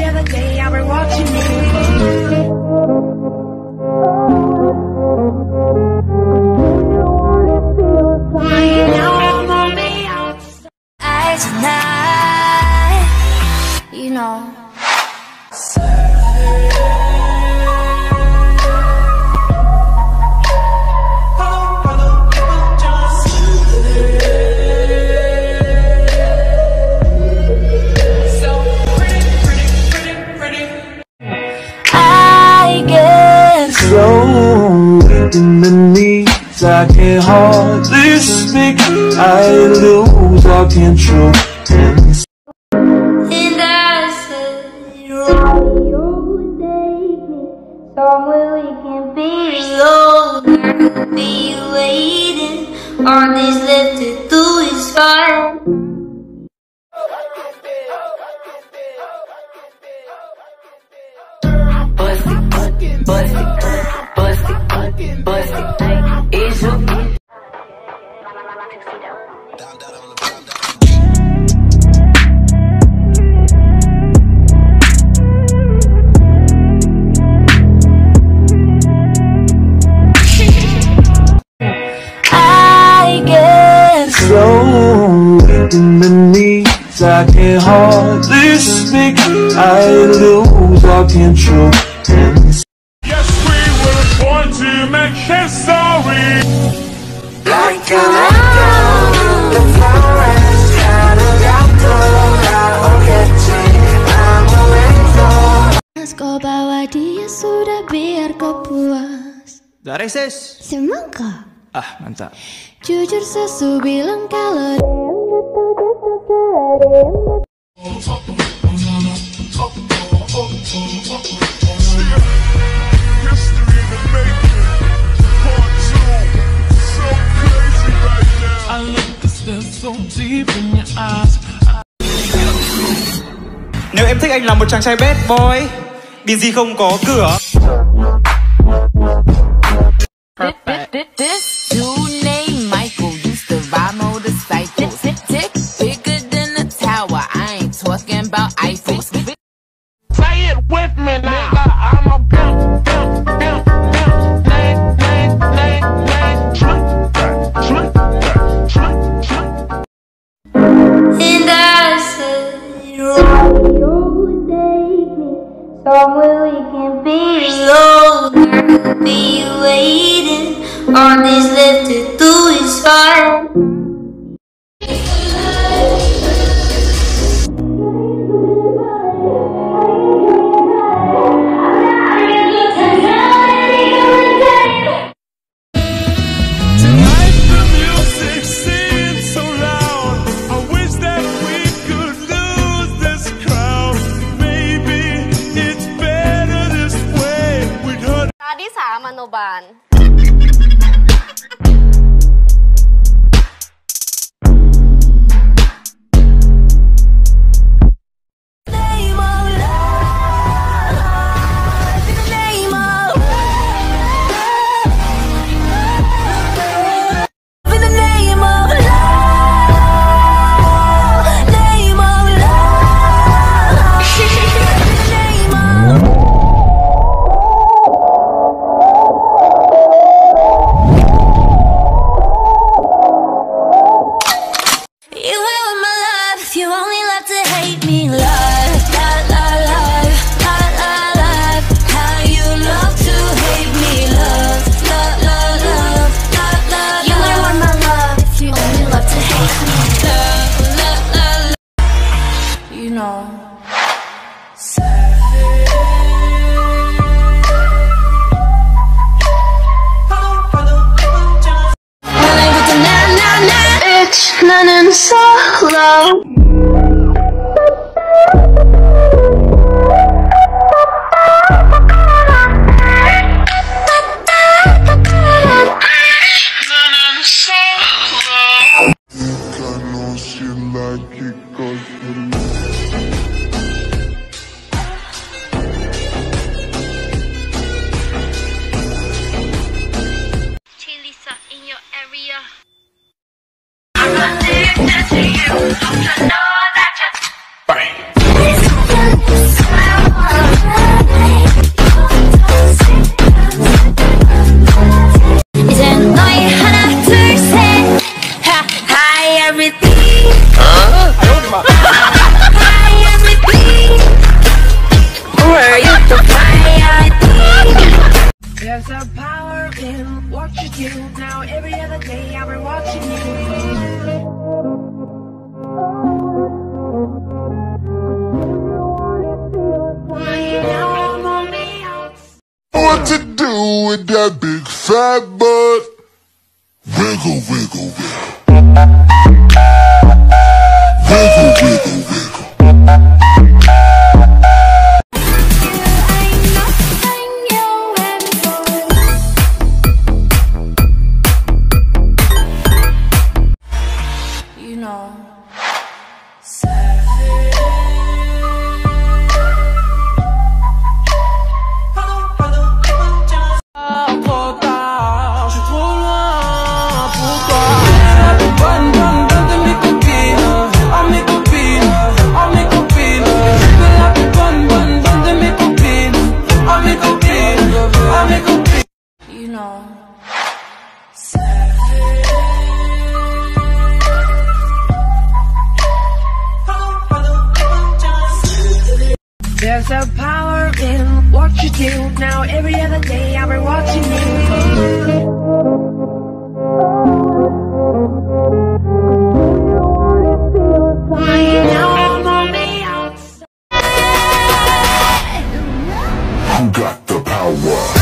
other day I was watching you. Tonight, you know. I get so weak in the knees, I can hardly speak. I lose all control. and I said, you take me somewhere we can be alone. I'll be waiting. All this left to do is fine. Is you? I get So weak in the knees, I can hardly speak. I lose all control. Yes, we were born to make history. Like an apple in the forest, kind of Mas kau bawa dia sudah biar kau puas. Dari sis. Semangka. Ah, mantap. Jujur sesu bilang kalau I look so deep in your eyes. Nếu em thích anh là một chàng trai bad boy, Busy không có cửa. This dude named Michael used to ride motorcycles. Tick bigger than a tower. I ain't talking about Eiffel. Say it with me now. I'm a pimp, pimp, pimp, pimp. and I said, you take me somewhere we can be alone. I'll be waiting. All this left to do is fine. Tonight the music seems so loud. I wish that we could lose this crowd. Maybe it's better this way. We'd hurt. ตาที่สามอนุบาล 나는 solo. Lisa in your area. I'm addicted to you. There's a power in what you do. Now every other day I've been watching you. What to do with that big fat butt? Wiggle, wiggle, wiggle. Wiggle, wiggle, wiggle. You know. You know. There's a power in what you do. Now every other day I've been watching you. Now I'm on the outside. Who got the power?